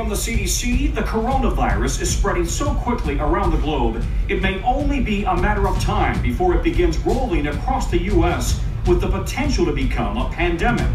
from the CDC, the coronavirus is spreading so quickly around the globe, it may only be a matter of time before it begins rolling across the U.S. with the potential to become a pandemic.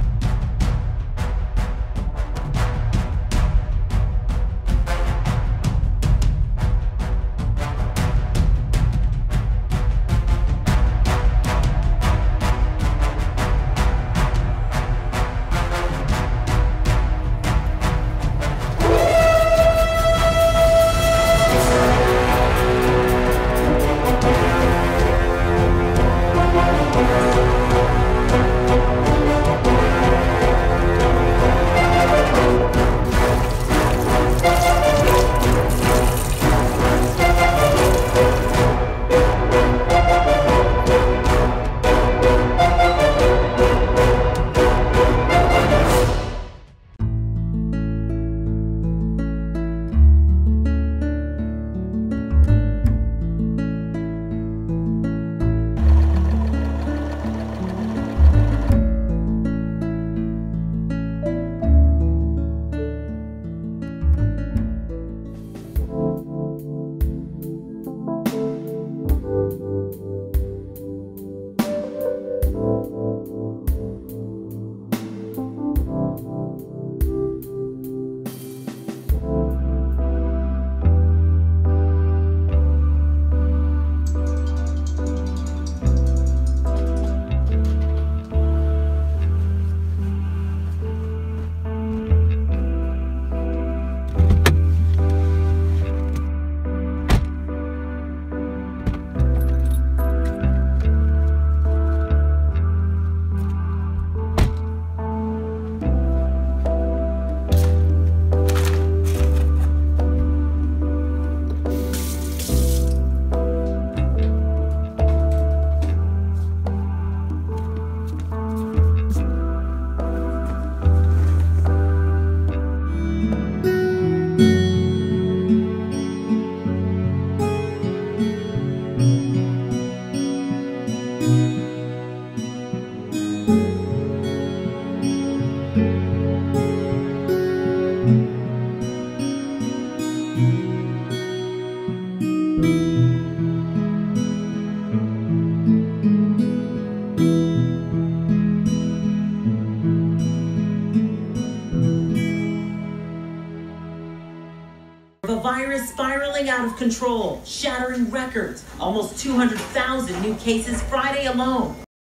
The virus spiraling out of control, shattering records, almost 200,000 new cases Friday alone.